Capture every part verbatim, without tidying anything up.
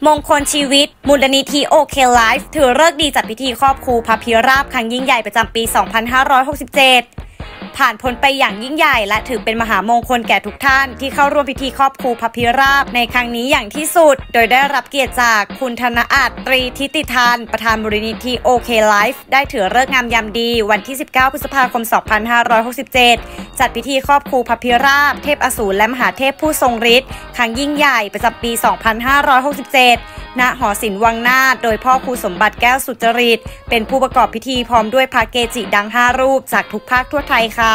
มงคลชีวิตมูลนิธิโอเคไลฟ์ถือฤกษ์ดีจัดพิธีครอบครูพระพิราบครั้งยิ่งใหญ่ประจำปี สองพันห้าร้อยหกสิบเจ็ด ผ่านพ้นไปอย่างยิ่งใหญ่และถือเป็นมหามงคลแก่ทุกท่านที่เข้าร่วมพิธีครอบครูพระพิราบในครั้งนี้อย่างที่สุดโดยได้รับเกียรติจากคุณธนอัจตรีทิติธานประธานมูลนิธิโอเคไลฟ์ได้ถือฤกษ์งามยามดีวันที่สิบเก้าพฤษภาคม สองพันห้าร้อยหกสิบเจ็ด จัดพิธีครอบครูพระพิราบเทพอสูรและมหาเทพผู้ทรงฤทธิ์ครั้งยิ่งใหญ่ประจำปี สองพันห้าร้อยหกสิบเจ็ด ณ หอศิลป์วังนาถโดยพ่อครูสมบัติแก้วสุจริตเป็นผู้ประกอบพิธีพร้อมด้วยพระเกจิดังห้ารูปจากทุกภาคทั่วไทยค่ะ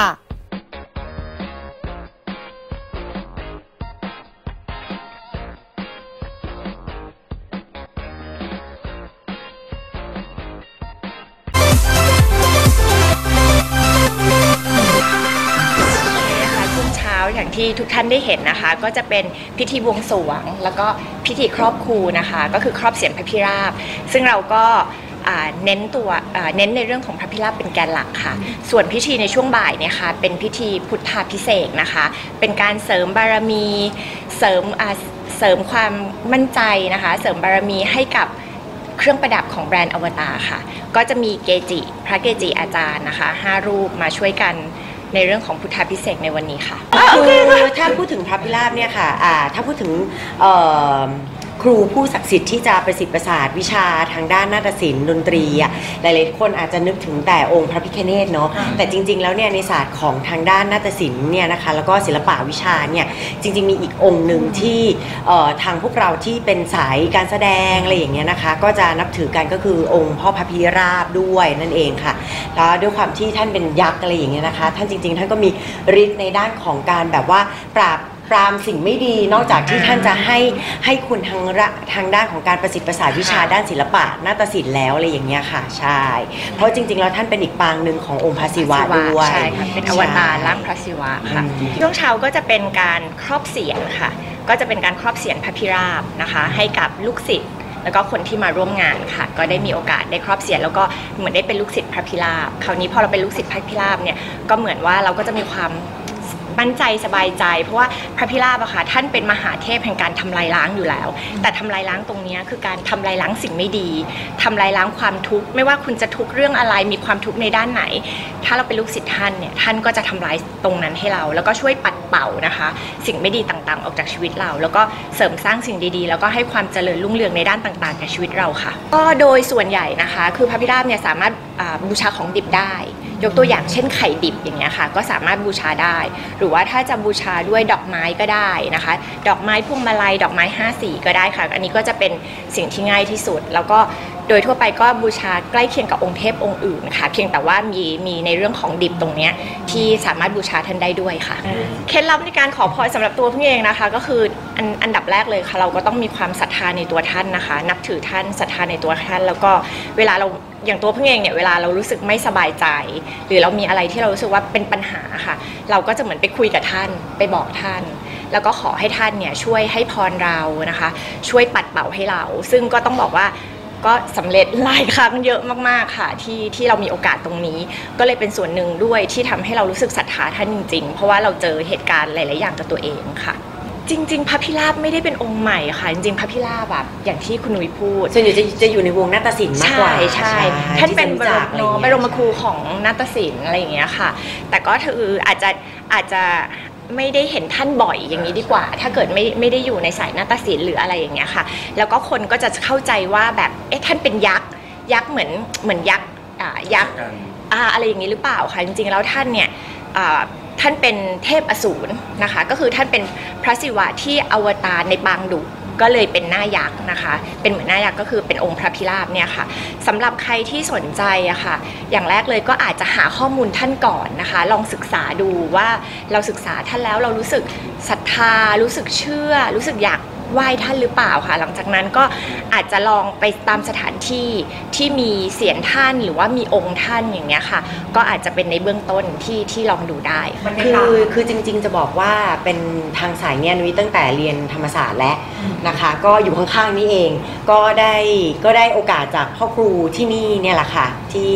อย่างที่ทุกท่านได้เห็นนะคะก็จะเป็นพิธีบวงสรวงแล้วก็พิธีครอบครูนะคะก็คือครอบเสียรพระพิราบซึ่งเราก็เน้นตัวเน้นในเรื่องของพระพิราบเป็นแกนหลักค่ะส่วนพิธีในช่วงบ่ายเนี่ยค่ะเป็นพิธีพุทธาภิเษกนะคะเป็นการเสริมบารมีเสริมเสริมความมั่นใจนะคะเสริมบารมีให้กับเครื่องประดับของแบรนด์อวตารค่ะก็จะมีเกจิพระเกจิอาจารย์นะคะห้ารูปมาช่วยกันในเรื่องของพุทธาภิเษกในวันนี้ค่ะคือถ้าพูดถึงพระพิราบเนี่ยค่ะถ้าพูดถึงครูผู้ศักดิ์สิทธิ์ที่จะประสิทธิ์ประสาทวิชาทางด้านนาฏศิลป์ดนตรีอ่ะหลายๆคนอาจจะนึกถึงแต่องค์พระพิฆเนศเนาะแต่จริงๆแล้วเนี่ยในศาสตร์ของทางด้านนาฏศิลป์เนี่ยนะคะแล้วก็ศิลปะวิชาเนี่ยจริงๆมีอีกองค์หนึ่งที่ทางพวกเราที่เป็นสายการแสดงอะไรอย่างเงี้ยนะคะก็จะนับถือกันก็คือองค์พ่อพระพิราบด้วยนั่นเองค่ะแล้วด้วยความที่ท่านเป็นยักษ์อะไรอย่างเงี้ยนะคะท่านจริงๆท่านก็มีฤทธิ์ในด้านของการแบบว่าปราบปรามสิ่งไม่ดีนอกจากที่ท่านจะให้ให้คุณทางทางด้านของการประสิทธิ์ประสาทวิชาด้านศิลปะนาฏศิลป์แล้วอะไรอย่างเงี้ยค่ะใช่เพราะจริงๆแล้วท่านเป็นอีกปางหนึ่งขององค์พระศิวะด้วยใช่ค่ะเป็นอวตารร่างพระศิวะค่ะช่วงเช้าก็จะเป็นการครอบเสียรค่ะก็จะเป็นการครอบเสียรพระพิราบนะคะให้กับลูกศิษย์แล้วก็คนที่มาร่วมงานค่ะก็ได้มีโอกาสได้ครอบเสียรแล้วก็เหมือนได้เป็นลูกศิษย์พระพิราบคราวนี้พอเราเป็นลูกศิษย์พระพิราบเนี่ยก็เหมือนว่าเราก็จะมีความมั่นใจสบายใจเพราะว่าพระพิราบอะค่ะท่านเป็นมหาเทพแห่งการทำลายล้างอยู่แล้วแต่ทำลายล้างตรงนี้คือการทำลายล้างสิ่งไม่ดีทำลายล้างความทุกข์ไม่ว่าคุณจะทุกข์เรื่องอะไรมีความทุกข์ในด้านไหนถ้าเราเป็นลูกศิษย์ท่านเนี่ยท่านก็จะทำลายตรงนั้นให้เราแล้วก็ช่วยปัดเป่านะคะสิ่งไม่ดีต่างๆออกจากชีวิตเราแล้วก็เสริมสร้างสิ่งดีๆแล้วก็ให้ความเจริญรุ่งเรืองในด้านต่างๆแก่ชีวิตเราค่ะก็โดยส่วนใหญ่นะคะคือพระพิราบเนี่ยสามารถบูชาของดิบได้ยกตัวอย่างเช่นไข่ดิบอย่างเงี้ยค่ะก็สามารถบูชาได้หรือว่าถ้าจะบูชาด้วยดอกไม้ก็ได้นะคะดอกไม้พวงมาลัยดอกไม้ห้าสีก็ได้ค่ะอันนี้ก็จะเป็นสิ่งที่ง่ายที่สุดแล้วก็โดยทั่วไปก็บูชาใกล้เคียงกับองค์เทพองค์อื่นค่ะเพียงแต่ว่ามีมีในเรื่องของดิบตรงเนี้ยที่สามารถบูชาท่านได้ด้วยค่ะเคล็ดลับในการขอพรสำหรับตัวพี่เองนะคะก็คืออันอันดับแรกเลยค่ะเราก็ต้องมีความศรัทธาในตัวท่านนะคะนับถือท่านศรัทธาในตัวท่านแล้วก็เวลาเราอย่างตัวพี่เองเนี่ยเวลาเรารู้สึกไม่สบายใจหรือเรามีอะไรที่เรารู้สึกว่าเป็นปัญหาค่ะเราก็จะเหมือนไปคุยกับท่านไปบอกท่านแล้วก็ขอให้ท่านเนี่ยช่วยให้พรเรานะคะช่วยปัดเป่าให้เราซึ่งก็ต้องบอกว่าก็สำเร็จหลายครั้งเยอะมากๆค่ะที่ที่เรามีโอกาสตรงนี้ก็เลยเป็นส่วนหนึ่งด้วยที่ทำให้เรารู้สึกศรัทธาท่านจริงๆเพราะว่าเราเจอเหตุการณ์หลายๆอย่างกับตัวเองค่ะจริงๆพระพิราบไม่ได้เป็นองค์ใหม่ค่ะจริงๆพระพิราบแบบอย่างที่คุณนุ้ยพูดส่วนใหญ่จะจะอยู่ในวงนาฏศิลป์มากกว่าใช่ท่านเป็นบรมบรมครูของนาฏศิลป์อะไรอย่างเงี้ยค่ะแต่ก็คืออาจจะอาจจะไม่ได้เห็นท่านบ่อยอย่างนี้ดีกว่าถ้าเกิดไม่ไม่ได้อยู่ในสายนาฏศิลป์หรืออะไรอย่างเงี้ยค่ะแล้วก็คนก็จะเข้าใจว่าแบบเอ๊ะท่านเป็นยักษ์ยักษ์เหมือนเหมือนยักษ์อ่ายักษ์อ่าอะไรอย่างนี้หรือเปล่าคะจริงๆแล้วท่านเนี่ยอ่าท่านเป็นเทพอสูรนะคะก็คือท่านเป็นพระศิวะที่อวตารในปางดุก็เลยเป็นหน้ายักษ์นะคะเป็นเหมือนหน้ายักษ์ก็คือเป็นองค์พระพิราบเนี่ยค่ะสำหรับใครที่สนใจอะค่ะอย่างแรกเลยก็อาจจะหาข้อมูลท่านก่อนนะคะลองศึกษาดูว่าเราศึกษาท่านแล้วเรารู้สึกศรัทธารู้สึกเชื่อรู้สึกอยากไหว้ท่านหรือเปล่าค่ะหลังจากนั้นก็อาจจะลองไปตามสถานที่ที่มีเสียงท่านหรือว่ามีองค์ท่านอย่างเงี้ยค่ะก็อาจจะเป็นในเบื้องต้นที่ที่ลองดูได้คือคือจริงๆจะบอกว่าเป็นทางสายเนี่ยนุ้ยตั้งแต่เรียนธรรมศาสตร์แล้วนะคะก็อยู่ข้างๆนี่เองก็ได้ก็ได้โอกาสจากพ่อครูที่นี่เนี่ยแหละค่ะที่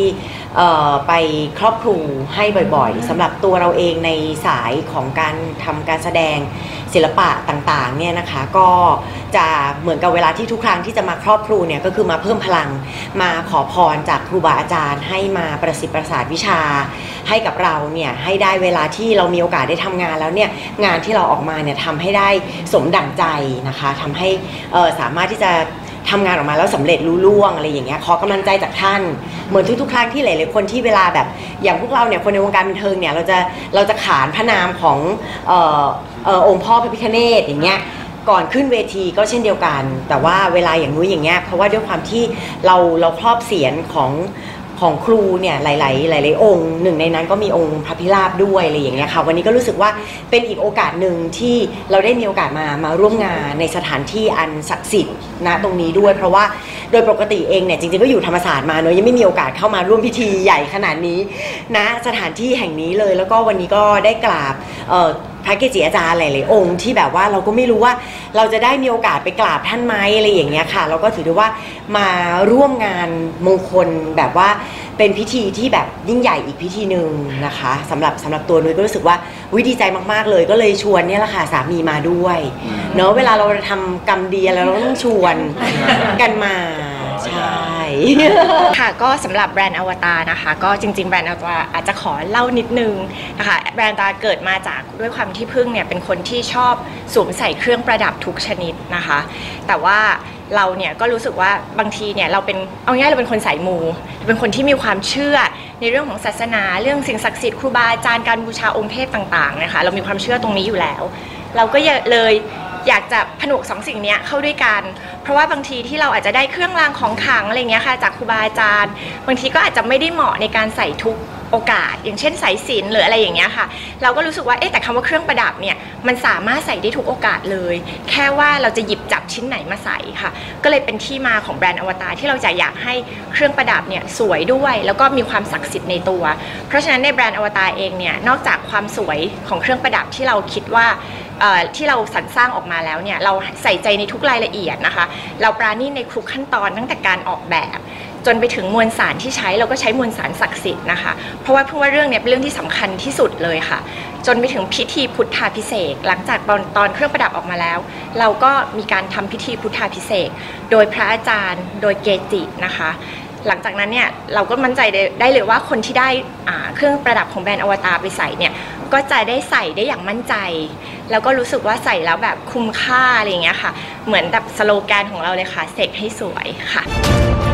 ไปครอบครูให้บ่อยๆสำหรับตัวเราเองในสายของการทำการแสดงศิลปะต่างๆเนี่ยนะคะก็จะเหมือนกับเวลาที่ทุกครั้งที่จะมาครอบครูเนี่ยก็คือมาเพิ่มพลังมาขอพรจากครูบาอาจารย์ให้มาประสิทธิ์ประสาทวิชาให้กับเราเนี่ยให้ได้เวลาที่เรามีโอกาสได้ทำงานแล้วเนี่ยงานที่เราออกมาเนี่ยทำให้ได้สมดั่งใจนะคะทำให้สามารถที่จะทำงานออกมาแล้วสำเร็จลุล่วงอะไรอย่างเงี้ยขอกำลังใจจากท่านเหมือนทุกๆครั้งที่หลายๆคนที่เวลาแบบอย่างพวกเราเนี่ยคนในวงการบันเทิงเนี่ยเราจะเราจะขานพระนามของเอ่อเอ่อองค์พ่อพระพิฆเนศอย่างเงี้ยก่อนขึ้นเวทีก็เช่นเดียวกันแต่ว่าเวลาอย่างนู้นอย่างเงี้ยเพราะว่าด้วยความที่เราเราครอบเสียรของของครูเนี่ยหลายๆหลายๆองค์หนึ่งในนั้นก็มีองค์พระพิราบด้วยอะไรอย่างเงี้ยค่ะวันนี้ก็รู้สึกว่าเป็นอีกโอกาสหนึ่งที่เราได้มีโอกาสมามาร่วมงานในสถานที่อันศักดิ์สิทธิ์ณตรงนี้ด้วยเพราะว่าโดยปกติเองเนี่ยจริงๆก็อยู่ธรรมศาสตร์มาเนอะยังไม่มีโอกาสเข้ามาร่วมพิธีใหญ่ขนาดนี้ณสถานที่แห่งนี้เลยแล้วก็วันนี้ก็ได้กราบเอ่อพระเกจิอาจารย์หลายๆองค์ที่แบบว่าเราก็ไม่รู้ว่าเราจะได้มีโอกาสไปกราบท่านไหมอะไรอย่างเงี้ยค่ะเราก็ถือได้ว่ามาร่วมงานมงคลแบบว่าเป็นพิธีที่แบบยิ่งใหญ่อีกพิธีหนึ่งนะคะสำหรับสำหรับตัวนุ้ยก็รู้สึกว่าวิดีใจมากๆเลยก็เลยชวนเนี่ยแหละค่ะสามีมาด้วยเนอะเวลาเราทำกรรมดีแล้วเราต้องชวนกันมาใช่ค่ะก็สำหรับแบรนด์อวตารนะคะก็จริงๆแบรนด์อวตารอาจจะขอเล่านิดนึงนะคะแบรนด์อวตารเกิดมาจากด้วยความที่พึ่งเนี่ยเป็นคนที่ชอบสวมใส่เครื่องประดับทุกชนิดนะคะแต่ว่าเราเนี่ยก็รู้สึกว่าบางทีเนี่ยเราเป็นเอาง่ายเราเป็นคนสายมูเป็นคนที่มีความเชื่อในเรื่องของศาสนาเรื่องสิ่งศักดิ์สิทธิ์ครูบาอาจารย์การบูชาองค์เทพต่างๆนะคะเรามีความเชื่อตรงนี้อยู่แล้วเราก็เลยอยากจะผนวกสองสิ่งนี้เข้าด้วยกันเพราะว่าบางทีที่เราอาจจะได้เครื่องรางของขลังอะไรเงี้ยค่ะจากครูบาอาจารย์บางทีก็อาจจะไม่ได้เหมาะในการใส่ทุกโอกาสอย่างเช่นสายสิญจน์หรืออะไรอย่างเงี้ยค่ะเราก็รู้สึกว่าเอ๊ะแต่คำว่าเครื่องประดับเนี่ยมันสามารถใส่ได้ทุกโอกาสเลยแค่ว่าเราจะหยิบจับชิ้นไหนมาใส่ค่ะก็เลยเป็นที่มาของแบรนด์อวตารที่เราจะอยากให้เครื่องประดับเนี่ยสวยด้วยแล้วก็มีความศักดิ์สิทธิ์ในตัวเพราะฉะนั้นในแบรนด์อวตารเองเนี่ยนอกจากความสวยของเครื่องประดับที่เราคิดว่าที่เราสรรสร้างออกมาแล้วเนี่ยเราใส่ใจในทุกรายละเอียดนะคะเราปราณีตในทุกขั้นตอนตั้งแต่การออกแบบจนไปถึงมวลสารที่ใช้เราก็ใช้มวลสารศักดิ์สิทธิ์นะคะเพราะว่าเพิ่งว่าเรื่องนี้เป็นเรื่องที่สำคัญที่สุดเลยค่ะจนไปถึงพิธีพุทธาภิเษกหลังจากตอนตอนเครื่องประดับออกมาแล้วเราก็มีการทำพิธีพุทธาภิเษกโดยพระอาจารย์โดยเกจินะคะหลังจากนั้นเนี่ยเราก็มั่นใจได้เลยว่าคนที่ได้เครื่องประดับของแบรนด์อวตารไปใส่เนี่ยก็จะได้ใส่ได้อย่างมั่นใจแล้วก็รู้สึกว่าใส่แล้วแบบคุ้มค่าอะไรอย่างเงี้ยค่ะเหมือนแบบสโลแกนของเราเลยค่ะเสกให้สวยค่ะ